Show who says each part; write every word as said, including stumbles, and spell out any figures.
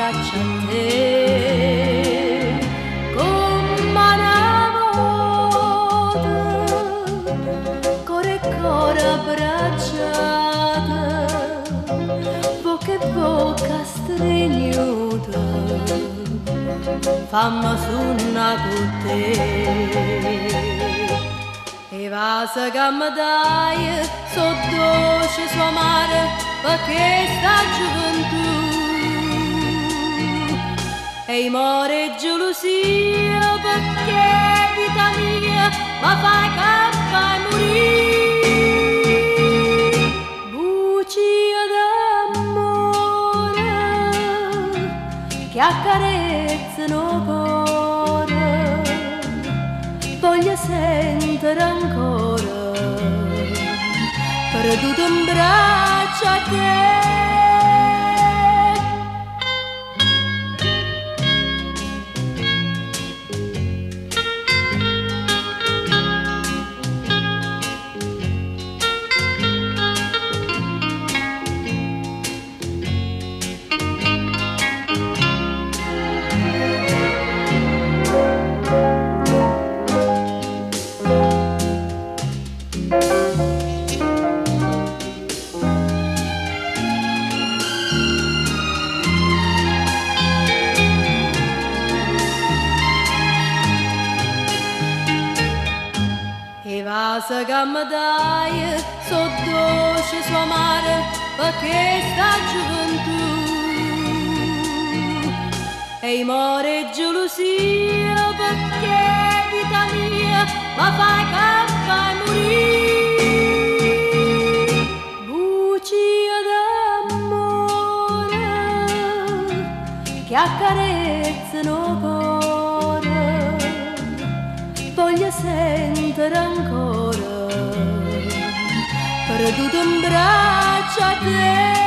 Speaker 1: braccia a te, come una volta, core e core abbracciate, bocca e bocca stregnuta, fammi sunna con te. E vasa che mi dai, so dolce, so amare, perché sta gioventù. E amore e gelosia, perché vita mia, ma fai campare e morire. Bucia d'amore, che accarezzano cuore, voglio sentire ancora, perduto in braccio a te. E vasa che mi dai, so dolce, so amare, perché sta gioventù. E amore e gelosia, perché vita mia, ma fai campare e morire. Bucia d'amore, che accarezzano cuore, voglio sentire ancora, perduto in braccio a te.